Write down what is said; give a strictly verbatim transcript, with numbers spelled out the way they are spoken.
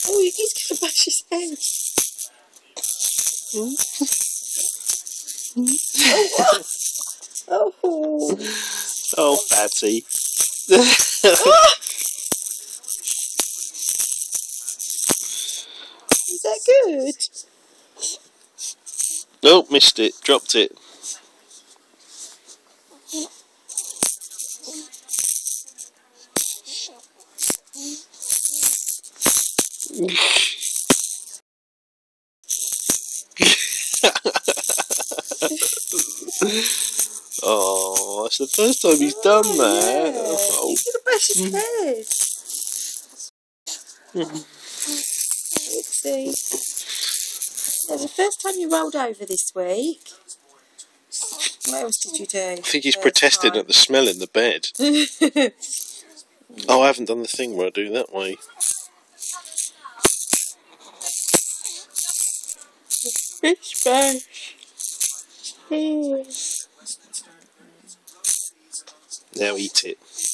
Oh, he's going to bash his head. Oh, oh. Oh, Patty. Oh! Is that good? Oh, missed it. Dropped it. Oh, that's the first time he's done Oh, that. yeah. Oh. He's going to bash his head. Oopsie. So the first time you rolled over this week. What else did you do? I think he's protesting time? At the smell in the bed. Oh, I haven't done the thing where I do that way. Fish bash. Now eat it.